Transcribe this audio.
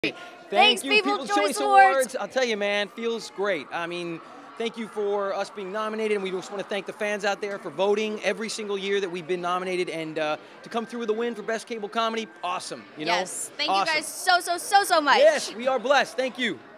Thanks, you, People's Choice Awards. I'll tell you, man, feels great. I mean, thank you for us being nominated, and we just want to thank the fans out there for voting every single year that we've been nominated, and to come through with a win for Best Cable Comedy, awesome. You know? Yes, thank awesome. you guys so much. Yes, we are blessed. Thank you.